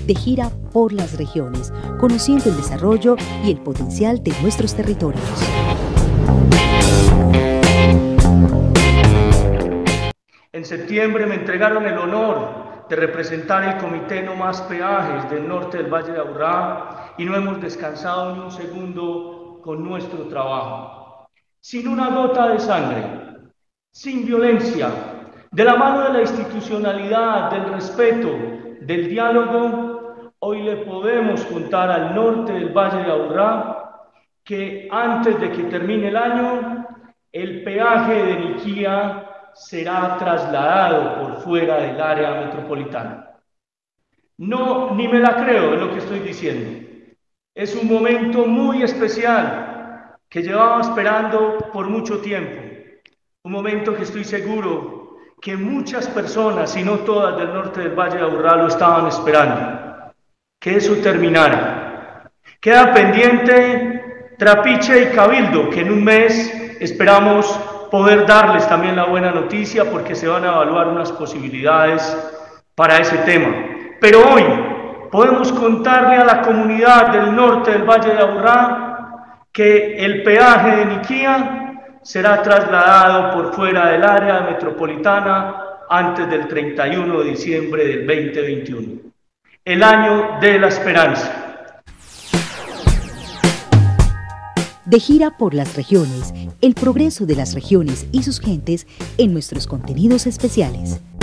de gira por las regiones, conociendo el desarrollo y el potencial de nuestros territorios. En septiembre me entregaron el honor de representar el Comité No Más Peajes del norte del Valle de Aburrá y no hemos descansado ni un segundo con nuestro trabajo. Sin una gota de sangre, sin violencia, de la mano de la institucionalidad, del respeto, del diálogo, hoy le podemos contar al norte del Valle de Aburrá que antes de que termine el año, el peaje de Niquía será trasladado por fuera del área metropolitana. No, ni me la creo en lo que estoy diciendo. Es un momento muy especial que llevaba esperando por mucho tiempo. Un momento que estoy seguro que muchas personas, si no todas del norte del Valle de Aburrá, lo estaban esperando. Que eso terminara. Queda pendiente Trapiche y Cabildo, que en un mes esperamos poder darles también la buena noticia porque se van a evaluar unas posibilidades para ese tema. Pero hoy podemos contarle a la comunidad del norte del Valle de Aburrá que el peaje de Niquía será trasladado por fuera del área metropolitana antes del 31 de diciembre del 2021. El año de la esperanza. De gira por las regiones, el progreso de las regiones y sus gentes en nuestros contenidos especiales.